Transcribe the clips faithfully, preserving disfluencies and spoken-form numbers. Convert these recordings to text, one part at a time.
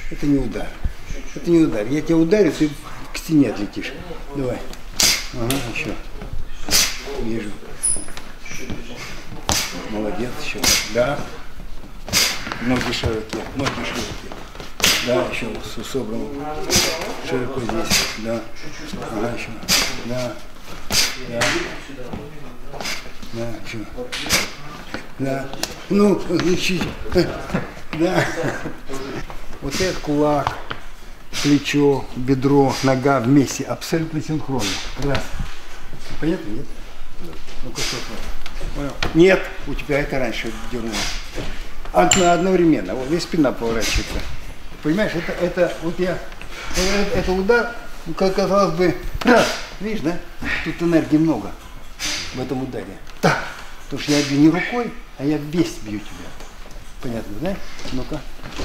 Это не удар. Это не удар. Я тебя ударю, ты к стене отлетишь. Давай. Ага, еще. Вижу. Молодец, еще. Да. Ноги широкие, ноги широкие. Да, еще собран. Широко здесь. Да. Ага, еще. Да. Да. Да, еще. Да. Ну, чуть. Да. Вот этот кулак, плечо, бедро, нога вместе, абсолютно синхронно. Раз. Понятно, нет? Ну-ка, что? Понял? Нет, у тебя это раньше дернуло. Одновременно. Вот здесь спина поворачивается. Понимаешь, это, это вот я, это, это удар, как казалось бы, раз, видишь, да? Тут энергии много в этом ударе. Так, потому что я бью не рукой, а я весь бью тебя. Понятно, да? Ну-ка.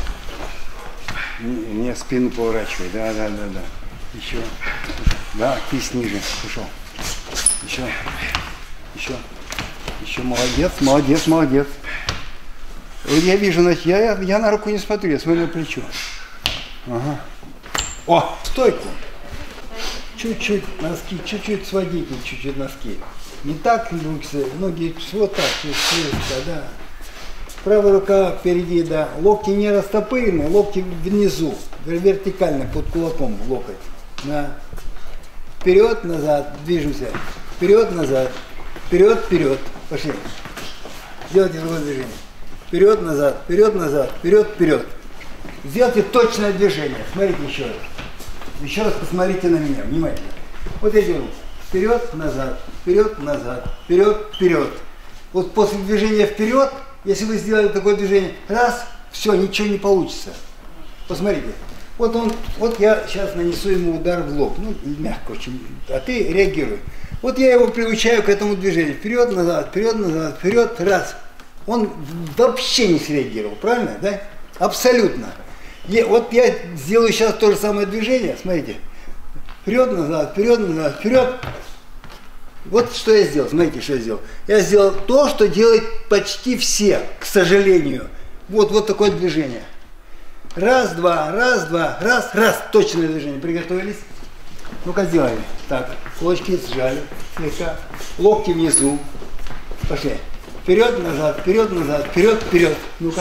Мне спину поворачивай, да, да, да, да. Еще. Да, кисть ниже. Ушел. Еще. Еще. Еще молодец, молодец, молодец. Вот я вижу, значит, я, я, я на руку не смотрю, я смотрю на плечо. Ага. О, стойку. Чуть-чуть носки, чуть-чуть сводите, чуть-чуть носки. Не так, ноги, вот так, слегка, да. Правая рука впереди, да. Локти не растопырены, локти внизу, вертикально, под кулаком локоть. Да. Вперед, назад, движемся. Вперед, назад. Вперед, вперед. Пошли. Сделайте другое движение. Вперед, назад, вперед, назад, вперед, вперед. Сделайте точное движение. Смотрите еще раз. Еще раз посмотрите на меня, внимательно. Вот я делаю. Вперед, назад, вперед, назад, вперед, вперед. Вот после движения вперед, если вы сделали такое движение, раз, все, ничего не получится. Посмотрите. Вот он, вот я сейчас нанесу ему удар в лоб. Ну, мягко очень. А ты реагируй. Вот я его приучаю к этому движению. Вперед, назад, вперед, назад, вперед, раз. Он вообще не среагировал, правильно, да? Абсолютно. И вот я сделаю сейчас то же самое движение, смотрите. Вперед, назад, вперед, назад, вперед. Вот что я сделал, смотрите, что я сделал. Я сделал то, что делают почти все, к сожалению. Вот, вот такое движение. Раз, два, раз, два, раз, раз. Точное движение. Приготовились? Ну-ка, сделали. Так, кулачки сжали слегка. Локти внизу. Пошли. Вперед, назад, вперед, назад, вперед, вперед. Ну-ка.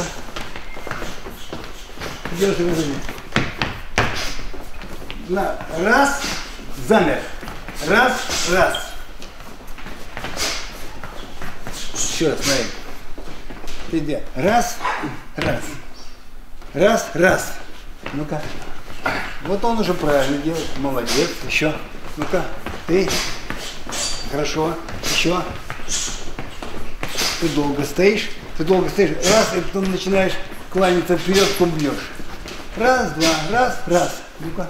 Делайте движение. На. Раз, замер. Раз, раз. Еще раз, смотри. Ты где? Раз, раз. Раз, раз. Ну-ка. Вот он уже правильно делает. Молодец. Еще. Ну-ка. Ты. Хорошо. Еще. Ты долго стоишь. Ты долго стоишь. Раз, и потом начинаешь кланяться вперед, потом бьешь. Раз, два, раз, раз. Ну-ка.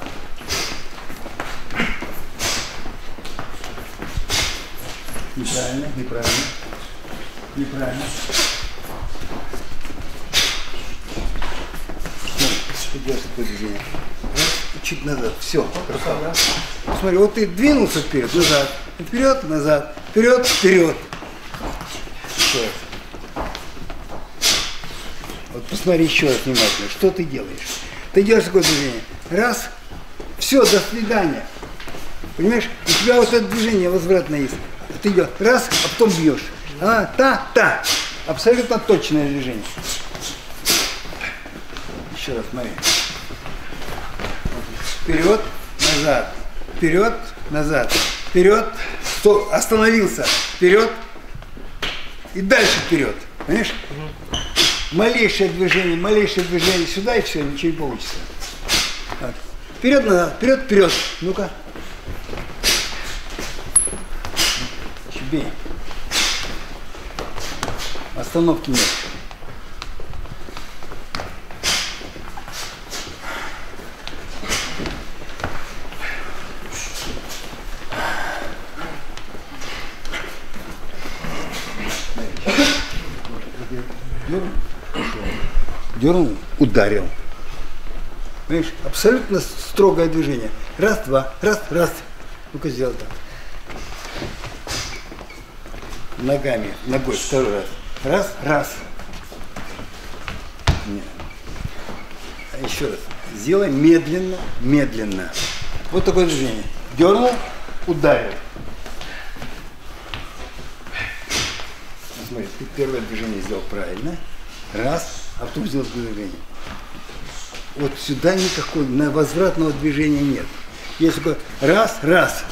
Неправильно, неправильно. Неправильно. Ты делаешь такое движение. Чуть назад. Все. Смотри, вот ты двинулся вперед, назад. Вперед, назад. Вперед, вперед. Еще раз. Вот посмотри еще раз внимательно. Что ты делаешь? Ты делаешь такое движение. Раз. Все, до свидания. Понимаешь? У тебя вот это движение возвратное есть. Ты идешь раз, а потом бьешь. А, та, та. Абсолютно точное движение. Еще раз, смотри. Вперед, назад. Вперед, назад. Вперед. Стоп, остановился. Вперед. И дальше вперед. Понимаешь? Угу. Малейшее движение, малейшее движение сюда, и все, ничего не получится. Так. Вперед, назад. Вперед, вперед. Ну-ка. Бей. Остановки нет. Дернул, ударил. Понимаешь, абсолютно строгое движение. Раз, два, раз, раз. Ну-ка, сделай так. Ногами, ногой, второй раз. Раз, раз. Нет. Еще раз. Сделай медленно, медленно. Вот такое движение. Дернул, ударил. Смотри, ты первое движение сделал правильно. Раз, а потом сделал движение. Вот сюда никакого на возвратного движения нет. Есть такой раз, раз.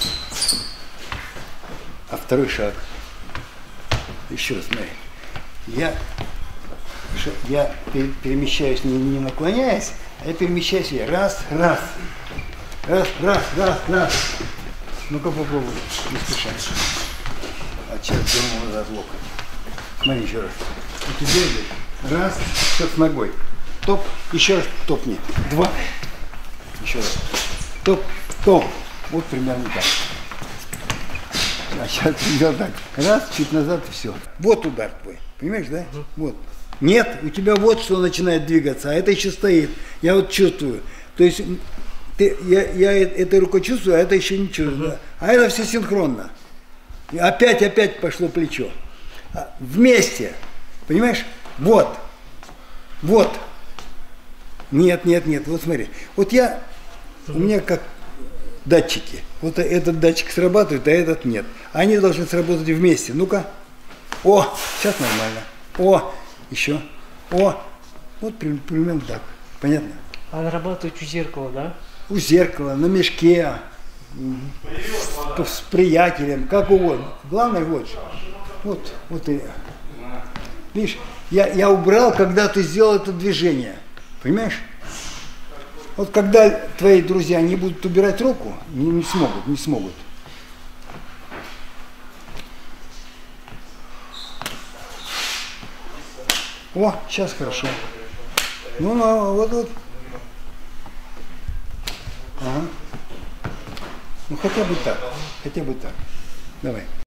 А второй шаг. Еще раз, смотри. Я, я перемещаюсь не, не наклоняясь, а я перемещаюсь я. Раз, раз. Раз, раз, раз, раз. Ну-ка попробуй, не спеша. А человек дернул назад локоть. Смотри еще раз. И теперь раз, сейчас с ногой. Топ, еще раз топни. Два. Еще раз. Топ, топ. Вот примерно так. А сейчас сделал так. Раз, чуть назад и все. Вот удар твой. Понимаешь, да? Угу. Вот. Нет, у тебя вот что начинает двигаться, а это еще стоит. Я вот чувствую. То есть ты, я, я этой рукой чувствую, а это еще не чувствую. Угу. А это все синхронно. И опять, опять пошло плечо. Вместе. Понимаешь? Вот. Вот. Нет, нет, нет. Вот смотри. Вот я, у меня как датчики. Вот этот датчик срабатывает, а этот нет. Они должны сработать вместе. Ну-ка. О, сейчас нормально. О, еще. О. Вот примерно так. Понятно? Она работает у зеркала, да? У зеркала, на мешке. С, с приятелем, как угодно. Главное вот. Вот, вот и. Видишь, я, я убрал, когда ты сделал это движение. Понимаешь? Вот когда твои друзья не будут убирать руку, не, не смогут, не смогут. О, сейчас хорошо. Ну, ну вот, вот. Ага. Ну хотя бы так, хотя бы так. Давай.